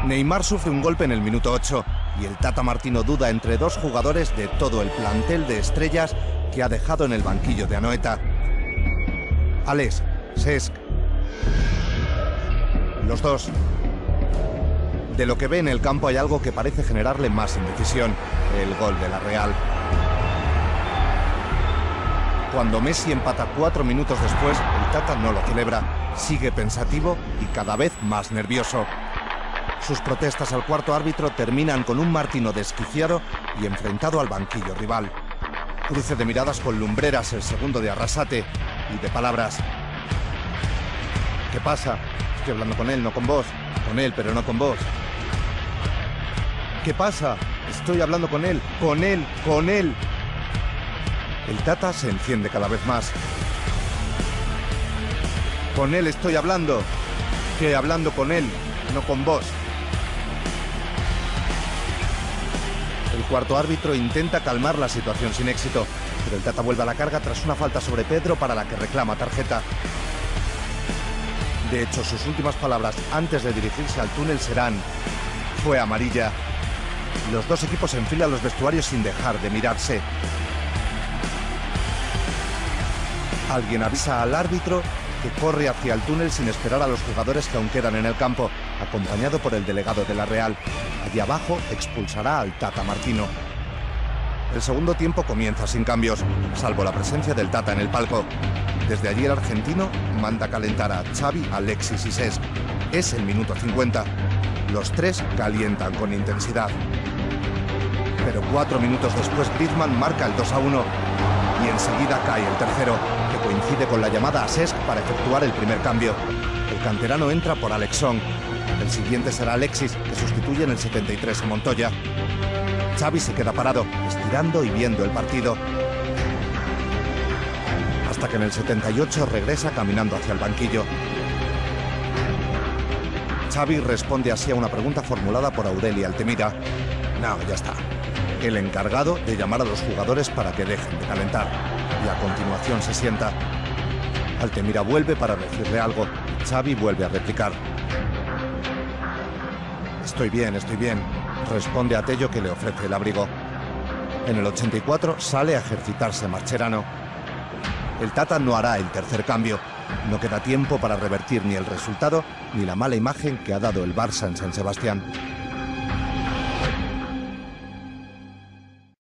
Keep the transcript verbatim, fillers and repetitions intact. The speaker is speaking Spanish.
Neymar sufre un golpe en el minuto ocho y el Tata Martino duda entre dos jugadores de todo el plantel de estrellas que ha dejado en el banquillo de Anoeta. Alex, Cesc. Los dos. De lo que ve en el campo hay algo que parece generarle más indecisión: el gol de la Real. Cuando Messi empata cuatro minutos después, el Tata no lo celebra. Sigue pensativo y cada vez más nervioso. Sus protestas al cuarto árbitro terminan con un Martino desquiciado y enfrentado al banquillo rival. Cruce de miradas con Lumbreras, el segundo de Arrasate, y de palabras. ¿Qué pasa? Estoy hablando con él, no con vos. Con él, pero no con vos. ¿Qué pasa? Estoy hablando con él, con él, con él. El Tata se enciende cada vez más. Con él estoy hablando. Que hablando con él, no con vos. El cuarto árbitro intenta calmar la situación sin éxito, pero el Tata vuelve a la carga tras una falta sobre Pedro para la que reclama tarjeta. De hecho, sus últimas palabras antes de dirigirse al túnel serán: fue amarilla. Los dos equipos se enfilan a los vestuarios sin dejar de mirarse. Alguien avisa al árbitro que corre hacia el túnel sin esperar a los jugadores que aún quedan en el campo, acompañado por el delegado de la Real. Allí abajo expulsará al Tata Martino. El segundo tiempo comienza sin cambios, salvo la presencia del Tata en el palco. Desde allí el argentino manda calentar a Xavi, Alexis y Cesc. Es el minuto cincuenta. Los tres calientan con intensidad. Pero cuatro minutos después Griezmann marca el dos a uno y enseguida cae el tercero, que coincide con la llamada a Cesc para efectuar el primer cambio. El canterano entra por Alex Song. El siguiente será Alexis, que sustituye en el setenta y tres a Montoya. Xavi se queda parado, estirando y viendo el partido, hasta que en el setenta y ocho regresa caminando hacia el banquillo. Xavi responde así a una pregunta formulada por Aureli Altemira. No, ya está. El encargado de llamar a los jugadores para que dejen de calentar. Y a continuación se sienta. Altemira vuelve para decirle algo. Xavi vuelve a replicar. Estoy bien, estoy bien, responde a Tello, que le ofrece el abrigo. En el ochenta y cuatro sale a ejercitarse Mascherano. El Tata no hará el tercer cambio. No queda tiempo para revertir ni el resultado ni la mala imagen que ha dado el Barça en San Sebastián.